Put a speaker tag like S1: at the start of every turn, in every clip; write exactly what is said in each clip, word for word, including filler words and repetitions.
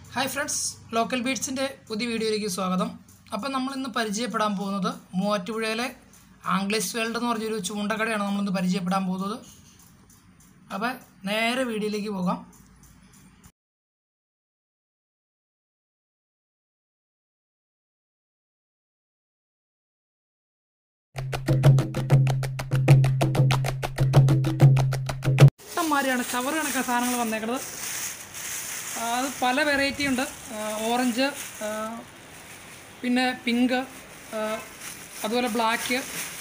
S1: Hi friends, local ബീറ്റ്സിൻ്റെ പുതിയ വീഡിയോയിലേക്ക് സ്വാഗതം. അപ്പം നമ്മളിന്ന് പരിചയപ്പെടാൻ പോകുന്നത് മൂവാറ്റുപുഴയിലെ ആംഗ്ലേസ് വേൾഡ് എന്ന് പറഞ്ഞൊരു ചൂണ്ടക്കടയാണ് നമ്മളിന്ന് പരിചയപ്പെടാൻ പോകുന്നത്. അപ്പം നേരെ വീഡിയോയിലേക്ക് പോകാം. ഇഷ്ടംമാതിരിയാണ് കവർ കണക്കാ സാധനങ്ങൾ വന്നേക്കുന്നത്. അത് പല വെറൈറ്റി ഉണ്ട്. ഓറഞ്ച്, പിന്നെ പിങ്ക്, അതുപോലെ ബ്ലാക്ക്,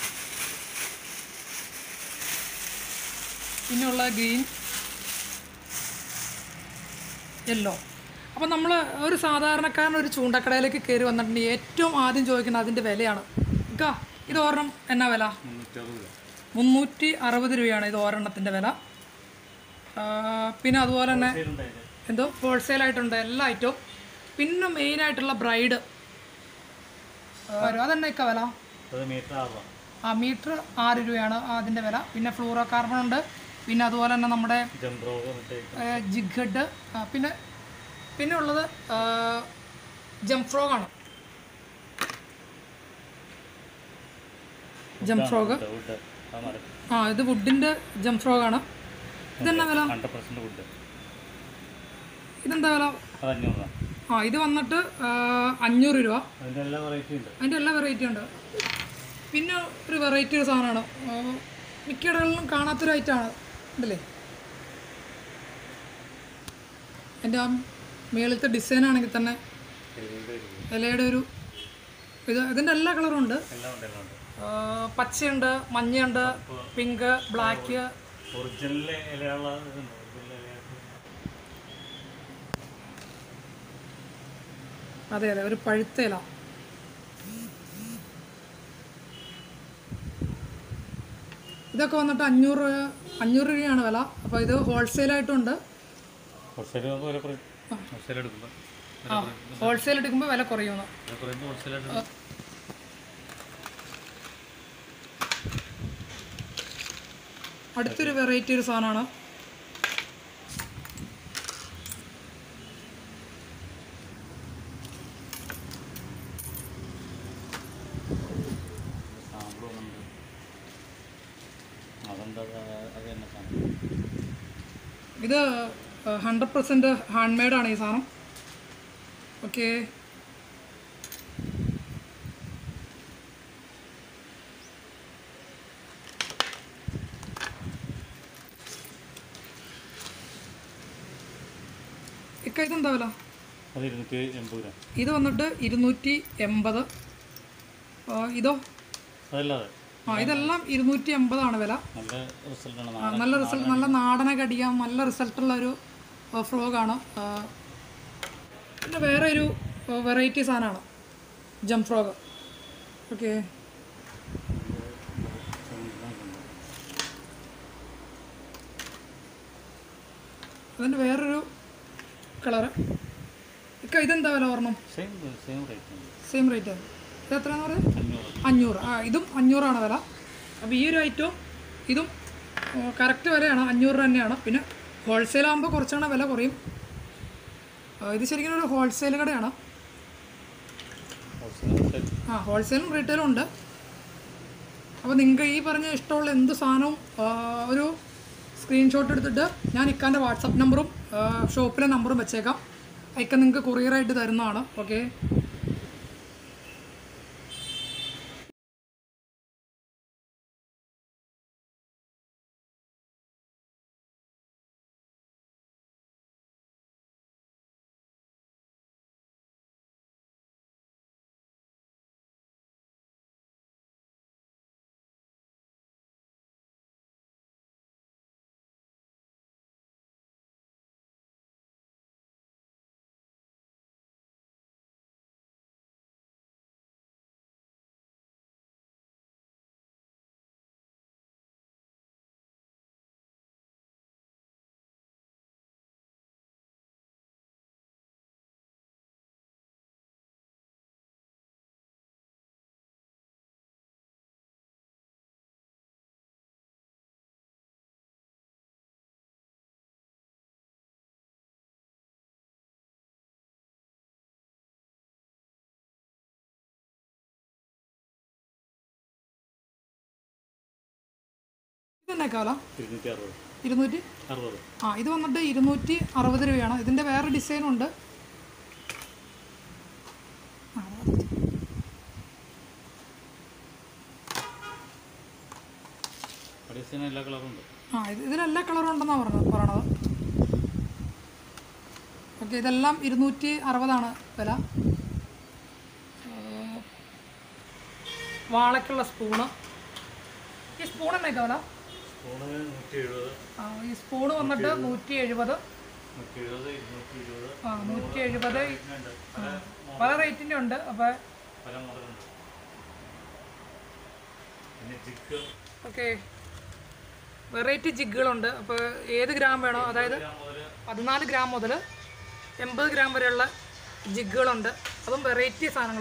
S1: പിന്നെയുള്ള ഗ്രീൻ, യെല്ലോ. അപ്പം നമ്മൾ ഒരു സാധാരണക്കാരൻ ഒരു ചൂണ്ടക്കടയിലേക്ക് കയറി വന്നിട്ടുണ്ടെങ്കിൽ ഏറ്റവും ആദ്യം ചോദിക്കുന്നത് അതിൻ്റെ വിലയാണ്. ഇക്കാ ഇത് ഒരെണ്ണം എന്നാ വില? മുന്നൂറ്റി അറുപത് രൂപയാണ് ഇത് ഒരെണ്ണത്തിൻ്റെ വില. പിന്നെ അതുപോലെ തന്നെ എന്തോ ഹോൾസെയിലായിട്ടുണ്ട് എല്ലാ ഐറ്റവും. പിന്നെ മെയിനായിട്ടുള്ള ബ്രൈഡ് വരും. അതെന്നെ ഇക്ക വില? ആ മീറ്റർ ആറ് രൂപയാണ് അതിൻ്റെ വില. പിന്നെ ഫ്ലൂറോ കാർബൺ ഉണ്ട്. പിന്നെ അതുപോലെ തന്നെ നമ്മുടെ ജിഗ്, പിന്നെ പിന്നെ ഉള്ളത് ജംപ് ഫ്രോഗാണ്. ജംപ് ഫ്രോഗ് ആ ഇത് വുഡിൻ്റെ ജംപ് ഫ്രോഗാണ്. ഇതെന്നാ വില? ഇതെന്താ വില? ആ ഇത് വന്നിട്ട് അഞ്ഞൂറ് രൂപ. അതിൻ്റെ എല്ലാ വെറൈറ്റി ഉണ്ട്. പിന്നെ ഒരു വെറൈറ്റി ഒരു സാധനമാണ്, മിക്ക ഇടങ്ങളിലും കാണാത്തൊരു ഐറ്റമാണ്. ഉണ്ടല്ലേ എൻ്റെ ആ മേളത്തെ ഡിസൈൻ ആണെങ്കിൽ തന്നെ ഇലയുടെ ഒരു ഇത് ഇതിൻ്റെ എല്ലാ കളറും ഉണ്ട്. പച്ചയുണ്ട്, മഞ്ഞയുണ്ട്, പിങ്ക്, ബ്ലാക്ക്. അതെ അതെ ഒരു പഴുത്ത ഇല. ഇതൊക്കെ വന്നിട്ട് അഞ്ഞൂറ് അഞ്ഞൂറ് രൂപയാണ് വില. അപ്പോൾ ഇത് ഹോൾസെയിലായിട്ടുണ്ട്. ആ ഹോൾസെയിൽ എടുക്കുമ്പോൾ വില കുറയുന്നു. അടുത്തൊരു വെറൈറ്റി ഒരു സാധനമാണ്. ഇത് ഹൺഡ്രഡ് പെർസെൻറ്റ് ഹാൻഡ് മെയ്ഡാണ് ഈ സാധനം. ഓക്കെ, ഇക്ക ഇതെന്താ വില? ഇത് വന്നിട്ട് ഇരുന്നൂറ്റി എൺപത്. ഇതോ? ആ ഇതെല്ലാം ഇരുന്നൂറ്റി എൺപതാണ് വില. നല്ല റിസൾട്ട്, നല്ല നാടനൊക്കെ അടിക്കാം, നല്ല റിസൾട്ടുള്ള ഒരു ഫ്രോഗാണ്. പിന്നെ വേറെ ഒരു വെറൈറ്റി സാധനമാണ് ജംപ് ഫ്രോഗ്. ഓക്കെ, അതിൻ്റെ വേറൊരു കളറ്. ഇക്ക ഇതെന്താ വില പറഞ്ഞു? Same rate. ഇത് എത്രയാണെന്ന് പറയുന്നത്? അഞ്ഞൂറ്. ആ ഇതും അഞ്ഞൂറാണ് വില. അപ്പോൾ ഈ ഒരു ഐറ്റവും ഇതും കറക്റ്റ് വിലയാണ്, അഞ്ഞൂറ് തന്നെയാണ്. പിന്നെ ഹോൾസെയിലാകുമ്പോൾ കുറച്ചുകൂടെ വില കുറയും. ഇത് ശരിക്കും ഒരു ഹോൾസെയിൽ കടയാണ്. ആ ഹോൾസെയിലും റീറ്റെയിലും ഉണ്ട്. അപ്പോൾ നിങ്ങൾക്ക് ഈ പറഞ്ഞ ഇഷ്ടമുള്ള എന്ത് സാധനവും ഒരു സ്ക്രീൻഷോട്ട് എടുത്തിട്ട് ഞാൻ ഇക്കാൻ്റെ വാട്സപ്പ് നമ്പറും ഷോപ്പിലെ നമ്പറും വെച്ചേക്കാം. ഇക്ക നിങ്ങൾക്ക് കൊറിയറായിട്ട് തരുന്നതാണ്. ഓക്കെ. ഇതെന്നൊക്കെ വില? ഇരുന്നൂറ്റി ആ ഇത് വന്നിട്ട് ഇരുന്നൂറ്റി അറുപത് രൂപയാണ്. ഇതിൻ്റെ വേറെ ഡിസൈനുണ്ട്. ആ ഇത് ഇതിലെല്ലാ കളറും ഉണ്ടെന്നാണ് പറഞ്ഞത് പറയണത്. ഓക്കെ, ഇതെല്ലാം ഇരുന്നൂറ്റി അറുപതാണ് വില. വാളയ്ക്കുള്ള സ്പൂണ്. ഈ സ്പൂൺ എന്നൊക്കെ വില? ആ ഈ സ്പൂണ് വന്നിട്ട് നൂറ്റി എഴുപത് ആ നൂറ്റി എഴുപത് പല റേറ്റിൻ്റെ ഉണ്ട്. അപ്പോൾ ഓക്കെ, വെറൈറ്റി ജിഗുകളുണ്ട്. അപ്പോൾ ഏത് ഗ്രാം വേണോ, അതായത് പതിനാല് ഗ്രാം മുതൽ എൺപത് ഗ്രാം വരെയുള്ള ജിഗുകളുണ്ട്. അതും വെറൈറ്റി സാധനങ്ങൾ.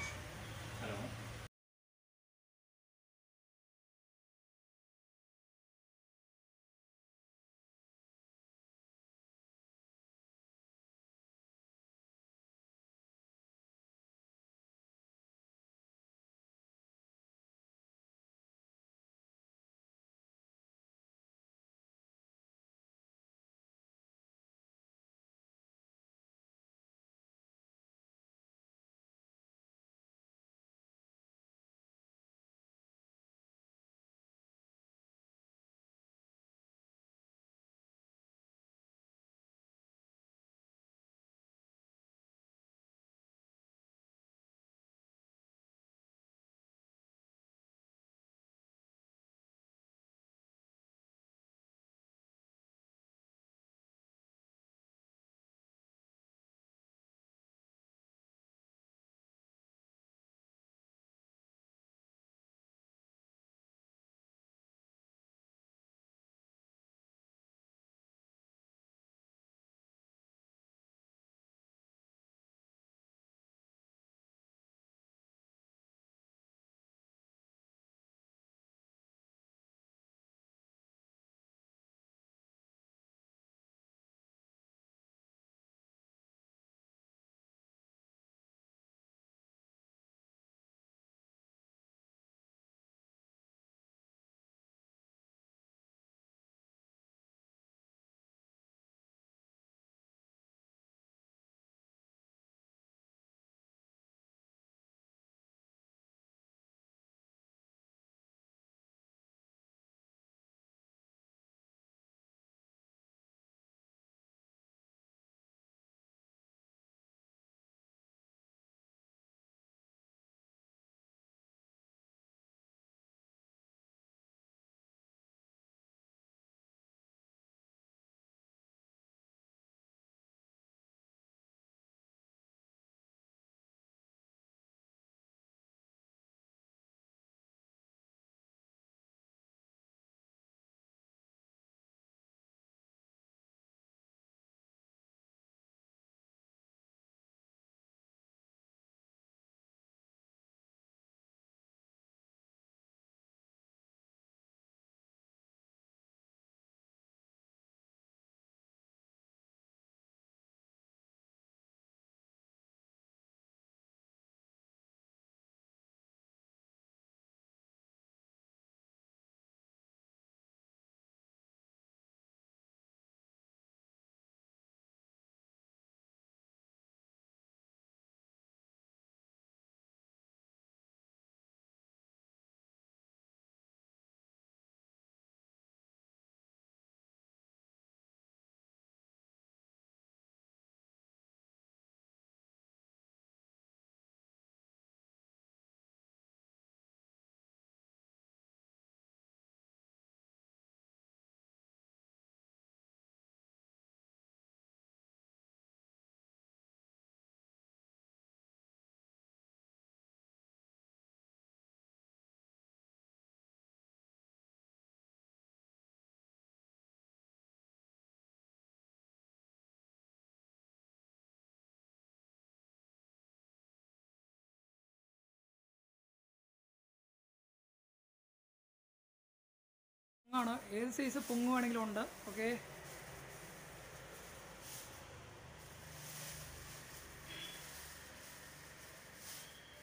S1: ആണ് ഏത് സൈസ് പൊങ്ങ് വേണമെങ്കിലും ഉണ്ട്. ഓക്കെ,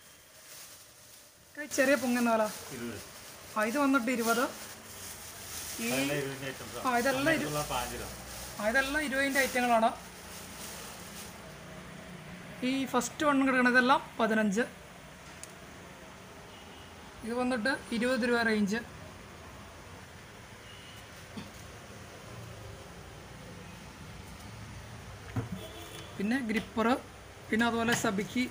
S1: ചെറിയ പൊങ്ങ് എന്നാ വില? ആ ഇത് വന്നിട്ട് ഇരുപത്. ഈ ആ ഇതെല്ലാം ആ ഇതെല്ലാം ഇരുപതിൻ്റെ ഐറ്റങ്ങളാണ്. ഈ ഫസ്റ്റ് വൺ കിടക്കണതെല്ലാം പതിനഞ്ച്. ഇത് വന്നിട്ട് ഇരുപത് രൂപ റേഞ്ച്. പിന്നെ ഗ്രിപ്പർ, പിന്നെ അതുപോലെ സബിക്ക്.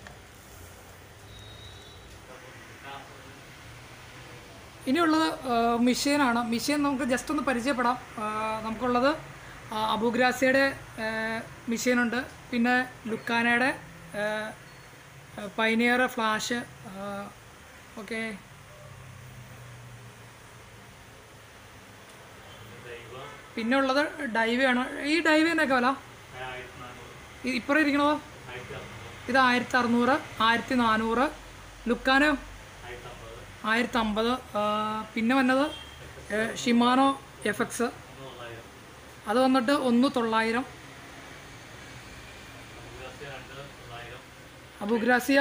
S1: ഇനിയുള്ളത് മിഷ്യനാണ്. മിഷ്യൻ നമുക്ക് ജസ്റ്റ് ഒന്ന് പരിചയപ്പെടാം. നമുക്കുള്ളത് അബുഗ്രാസിയുടെ മിഷ്യനുണ്ട്, പിന്നെ ലുക്കാനയുടെ പൈനിയർ ഫ്ലാഷ്. ഓക്കെ, പിന്നെ ഉള്ളത് ഡൈവയാണ്. ഈ ഡൈവേനൊക്കെ വില ഇപ്പറ ഇരിക്കണതോ? ഇത് ആയിരത്തി അറുന്നൂറ്, ആയിരത്തി നാനൂറ്. ലുക്കാനോ ആയിരത്തി അമ്പത്. പിന്നെ വന്നത് ഷിമാനോ എഫ് എക്സ്, അത് വന്നിട്ട് ഒന്ന് തൊള്ളായിരം. അബുഗ്രാസിയ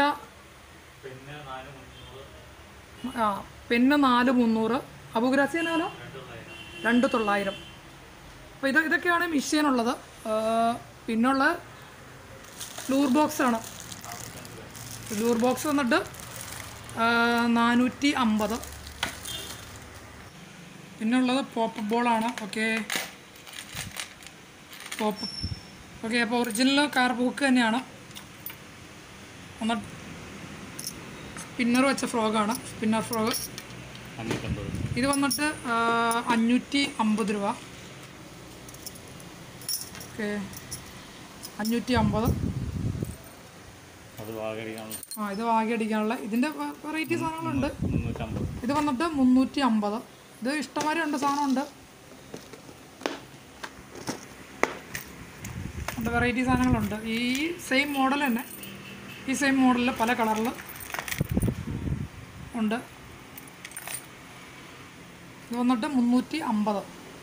S1: ആ പിന്നെ നാല് മുന്നൂറ്. അബുഗ്രാസിയ നാലോ രണ്ട് തൊള്ളായിരം. അപ്പോൾ ഇത് ഇതൊക്കെയാണ് മിഷ്യനുള്ളത്. പിന്നുള്ള ലൂർ ബോക്സാണ്. ലൂർ ബോക്സ് വന്നിട്ട് നാനൂറ്റി അമ്പത്. പിന്നുള്ളത് പോപ്പ് ബോളാണ്. Okay, pop. ഓക്കെ, അപ്പോൾ ഒറിജിനൽ കാർബ് ഹുക്ക് തന്നെയാണ്. എന്നിട്ട് സ്പിന്നർ വെച്ച ഫ്രോഗാണ്, സ്പിന്നർ ഫ്രോഗ്. ഇത് വന്നിട്ട് അഞ്ഞൂറ്റി അമ്പത് രൂപ. ഓക്കെ, അഞ്ഞൂറ്റി അമ്പത്. ആ ഇത് വാഗി അടിക്കാനുള്ള ഇതിൻ്റെ വെറൈറ്റി സാധനങ്ങളുണ്ട്. ഇത് വന്നിട്ട് മുന്നൂറ്റി അമ്പത്. ഇത് ഇഷ്ടംമാതിരി ഉണ്ട്, സാധനമുണ്ട്. ഉണ്ട്, വെറൈറ്റി സാധനങ്ങളുണ്ട്. ഈ സെയിം മോഡൽ തന്നെ, ഈ സെയിം മോഡലിൽ പല കളറിൽ ഉണ്ട്. ഇത് വന്നിട്ട് മുന്നൂറ്റി അമ്പത്.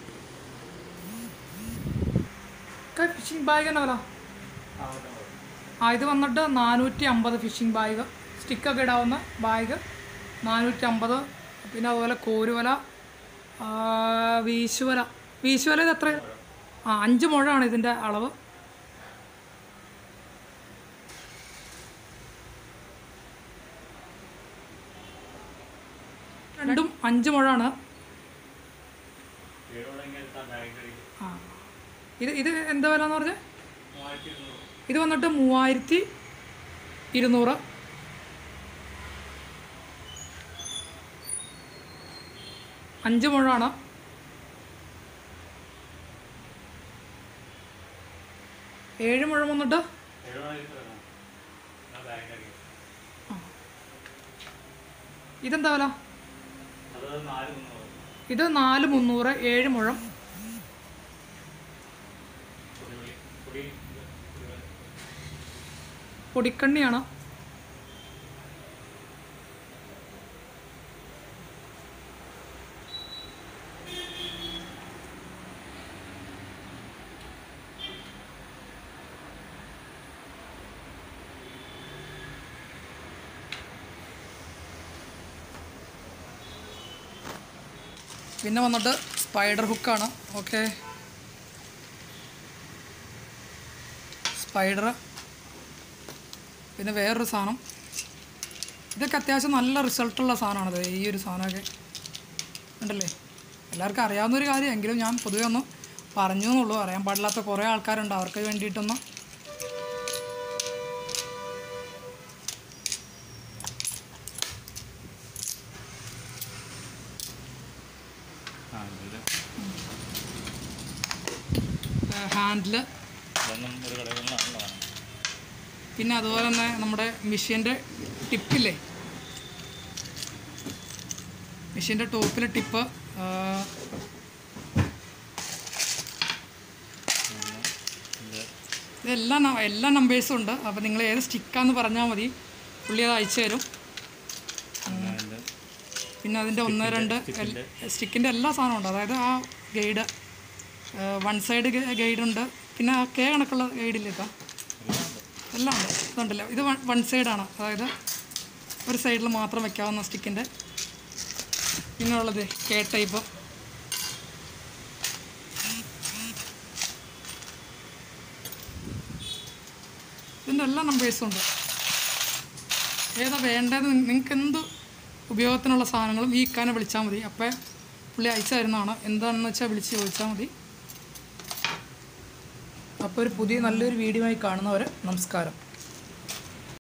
S1: ഫിഷിംഗ് ബാഗ് തന്നെ വില. ആ ഇത് വന്നിട്ട് നാനൂറ്റി അമ്പത്. ഫിഷിംഗ് ബാഗ്, സ്റ്റിക്കൊക്കെ ഇടാവുന്ന ബാഗ് നാനൂറ്റി അമ്പത്. പിന്നെ അതുപോലെ കോരുവല, വീശുവല. വീശുവല ഇത് എത്ര? ആ അഞ്ച് മുഴമാണ് ഇതിൻ്റെ അളവ്. രണ്ടും അഞ്ച് മുഴമാണ്. ആ ഇത് ഇത് എന്താ വില എന്ന് പറഞ്ഞാൽ? ഇത് വന്നിട്ട് മൂവായിരത്തി ഇരുന്നൂറ്. അഞ്ച് മുഴമാണ്. ഏഴ് മുഴം വന്നിട്ട് ഇതെന്താ വില? ഇത് നാല് മുന്നൂറ്. ഏഴ് മുഴം. പൊടിക്കണ്ണിയാണ്. പിന്നെ വന്നിട്ട് സ്പൈഡർ ഹുക്കാണ്. Okay, spider. പിന്നെ വേറൊരു സാധനം, ഇതൊക്കെ അത്യാവശ്യം നല്ല റിസൾട്ടുള്ള സാധനമാണത്. ഈ ഒരു സാധനമൊക്കെ ഉണ്ടല്ലേ, എല്ലാവർക്കും അറിയാവുന്നൊരു കാര്യം, എങ്കിലും ഞാൻ പൊതുവെ ഒന്ന് പറഞ്ഞു എന്നുള്ളൂ. അറിയാൻ പാടില്ലാത്ത കുറേ ആൾക്കാരുണ്ട്, അവർക്ക് വേണ്ടിയിട്ടൊന്ന്. ഹാൻഡില്, പിന്നെ അതുപോലെ തന്നെ നമ്മുടെ മെഷീൻ്റെ ടിപ്പില്ലേ, മെഷീൻ്റെ ടോപ്പിലെ ടിപ്പ്. ഇതെല്ലാം എല്ലാ നമ്പേഴ്സും ഉണ്ട്. അപ്പോൾ നിങ്ങൾ ഏത് സ്റ്റിക്കാന്ന് പറഞ്ഞാൽ മതി, പുള്ളി അത് അയച്ചു തരും. പിന്നെ അതിൻ്റെ ഒന്ന് രണ്ട് സ്റ്റിക്കിൻ്റെ എല്ലാ സാധനവും ഉണ്ട്. അതായത് ആ ഗൈഡ്, വൺ സൈഡ് ഗൈഡുണ്ട്, പിന്നെ ആ കെ കണക്കുള്ള ഗൈഡില്ലേക്കാ എല്ലാം ഉണ്ട്. ഇതുണ്ടല്ലോ, ഇത് വൺ സൈഡാണ്, അതായത് ഒരു സൈഡിൽ മാത്രം വെക്കാവുന്ന സ്റ്റിക്കിൻ്റെ. പിന്നെ ഉള്ളത് കെ ടൈപ്പ്. ഇതിൻ്റെ എല്ലാ നമ്പേഴ്സും ഉണ്ട്. ഏതാ വേണ്ടത് നിങ്ങൾക്ക് എന്ത് ഉപയോഗത്തിനുള്ള സാധനങ്ങളും ഈ ഇക്കാനെ വിളിച്ചാൽ മതി. അപ്പോൾ പുള്ളി അയച്ചു തരുന്നതാണ്. എന്താണെന്ന് വെച്ചാൽ വിളിച്ച് ചോദിച്ചാൽ മതി. അപ്പോൾ ഒരു പുതിയ നല്ലൊരു വീഡിയോ ആയി കാണുന്നവരെ നമസ്കാരം.